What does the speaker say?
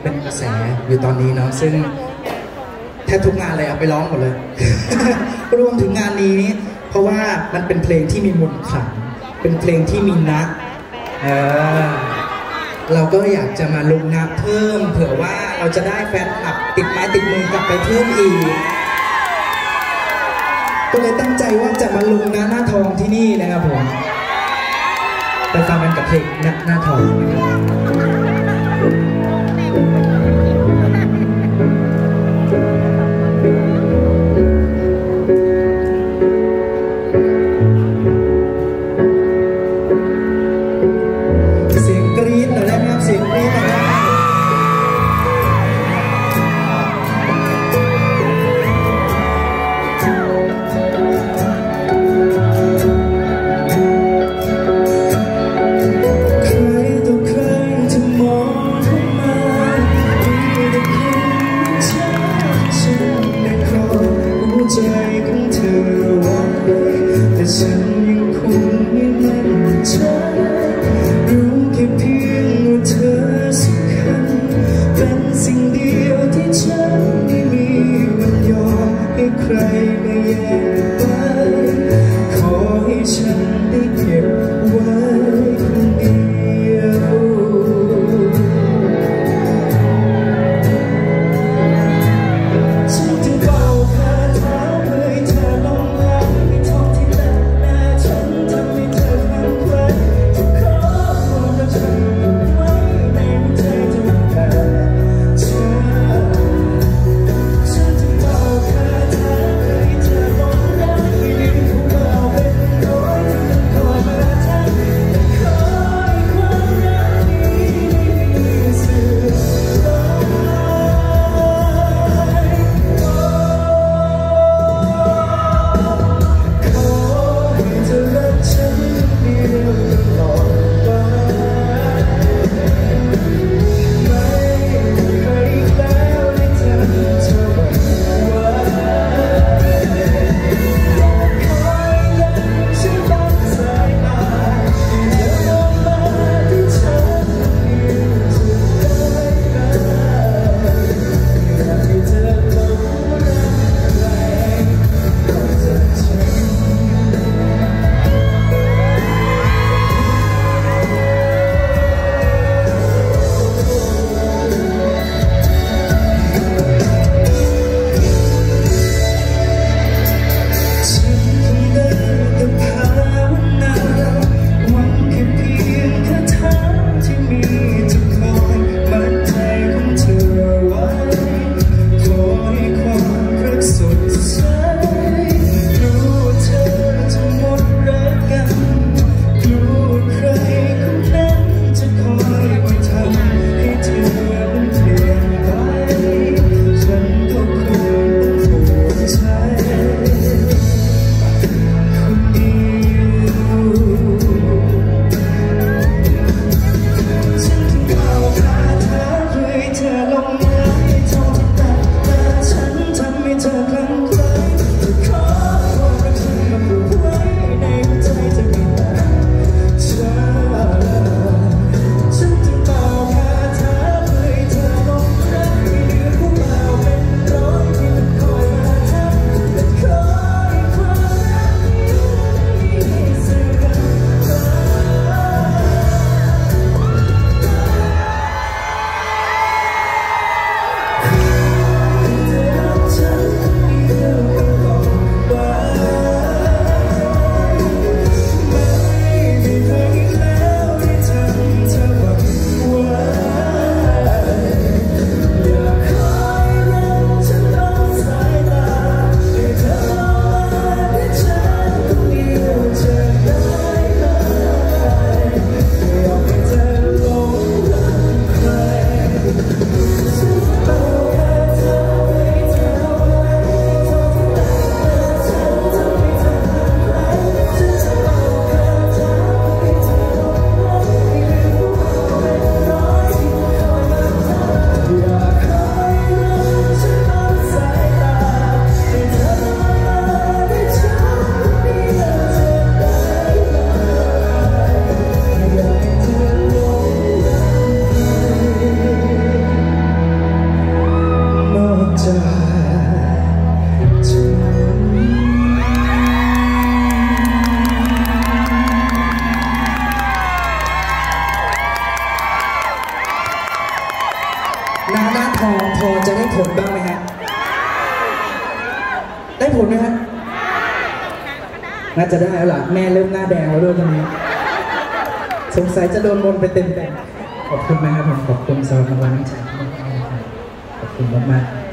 เป็นกระแสอยู่ตอนนี้เนาะซึ่งแทบทุกงานเลยเอาไปร้องหมดเลย รวมถึงงานนี้เพราะว่ามันเป็นเพลงที่มีมนต์ขลังเป็นเพลงที่มีนะเราก็อยากจะมาลงนะเพิ่มเผื่อว่าเราจะได้แฟนคลับติดไม้ติดมือกลับไปเพิ่มอีกก็เลยตั้งใจว่าจะมาลงนะหน้าทองที่นี่นะครับผมไปฟังกันกับเพลงหน้าทองผลบ้างไหมฮะได้ผลไหมฮะน่าจะได้แล้วล่ะแม่เริ่มหน้าแดงแล้วด้วยตอนนี้สงสัยจะโดนมนไปเต็มๆขอบคุณนะครับผมขอบคุณสำหรับรางวัลน้ำใจที่มอบให้นะครับขอบคุณมากๆ